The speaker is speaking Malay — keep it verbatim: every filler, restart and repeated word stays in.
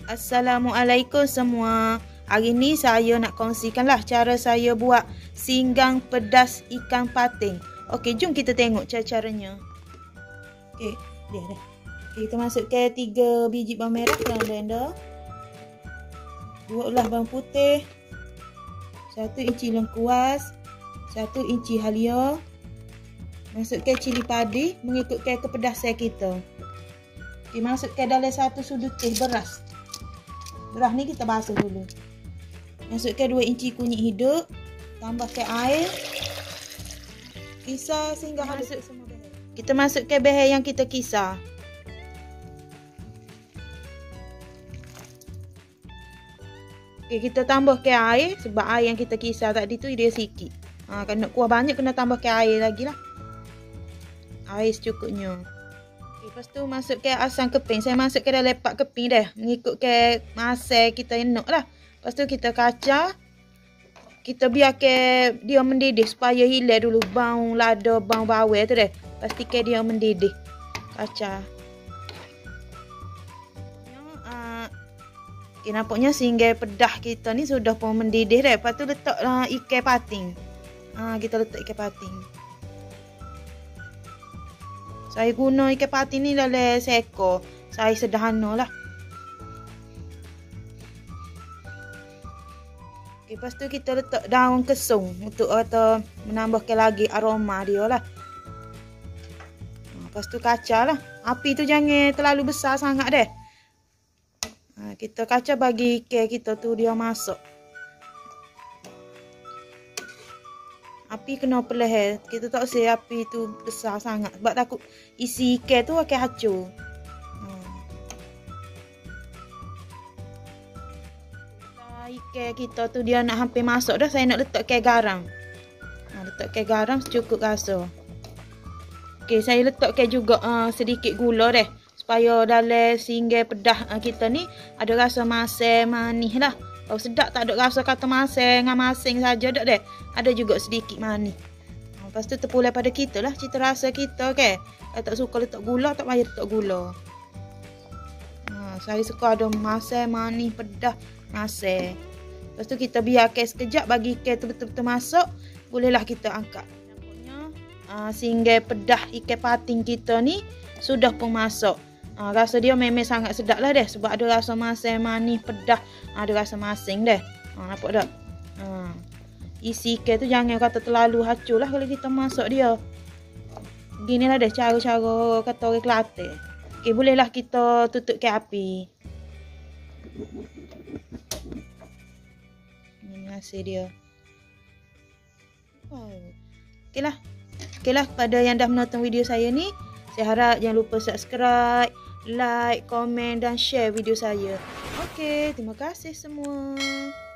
Assalamualaikum semua. Hari ni saya nak kongsikanlah cara saya buat singgang pedas ikan patin. Okey, jom kita tengok cara-caranya. Okey, dia dah. Okay, kita masukkan tiga biji bawang merah dalam blender. Dua ulas bawang putih. Satu inci lengkuas. Satu inci halia. Masukkan cili padi mengikutkan kepedasan kita. Okay, masukkan dalam satu sudu teh beras. Beras ni kita basuh dulu. Masukkan dua inci kunyit hidup. Tambahkan air. Kisar sehingga masuk semua behel. Kita masukkan behel yang kita kisar. Okay, kita tambahkan air sebab air yang kita kisar tadi tu dia sikit. Ha, kalau nak kuah banyak kena tambahkan air lagi lah. Air secukupnya. Okay, lepas tu masukkan asam keping. Saya masukkan dalam empat keping dah. Mengikutkan masa kita yang nak lah. Lepas tu kita kacau. Kita biarkan dia mendidih supaya hilang dulu bau lada, bau bawang tu dah. Pastikan dia mendidih. Kacau. Okay, nampaknya singgai pedah kita ni sudah pun mendidih dah. Lepas tu letaklah ikan patin. Ha, kita letak ikan patin. Saya guna ikan patin ni dalam seekor. Saya sederhana lah. Okay, lepas tu kita letak daun kesung untuk atau menambahkan lagi aroma dia lah. Lepas tu kacau lah. Api tu jangan terlalu besar sangat deh. Ha, kita kacau bagi ikan kita tu dia masuk. Api kena perlahan. Kita tak usah api tu besar sangat. Sebab takut isi ikan tu akan hancur. Hmm. Ikan kita tu dia nak hampir masuk dah. Saya nak letakkan garam. Ha, letakkan garam secukup rasa. Okey, saya letakkan juga uh, sedikit gula deh. Supaya dalam singgai pedah uh, kita ni ada rasa masam manis lah. Kalau sedap tak ada rasa kata masam dengan masing saja dak deh. Ada juga sedikit manis. Ha, lepas tu terpulang pada kita lah cita rasa kita ke. Kalau tak suka letak gula tak payah letak gula. Ha, saya suka ada masam manis pedah masam. Lepas tu kita biarkan sekejap bagi ikan tu betul-betul masuk. Bolehlah kita angkat. Nampaknya uh, singgai pedah ikan patin kita ni sudah pun masuk. Ha, rasa dia memang sangat sedap lah deh. Sebab ada rasa masam manis pedah. Ha, ada rasa masing deh. Ha, nampak tak? Ha. Isi ikan tu jangan kata terlalu hancur lah kalau kita masak dia. Beginilah deh cara-cara kata orang Kelantan. Okay, bolehlah kita tutupkan api. Ini hasil dia. Oh. Okay lah. Okay lah pada yang dah menonton video saya ni. Saya harap jangan lupa subscribe, like, komen dan share video saya. Okey, terima kasih semua.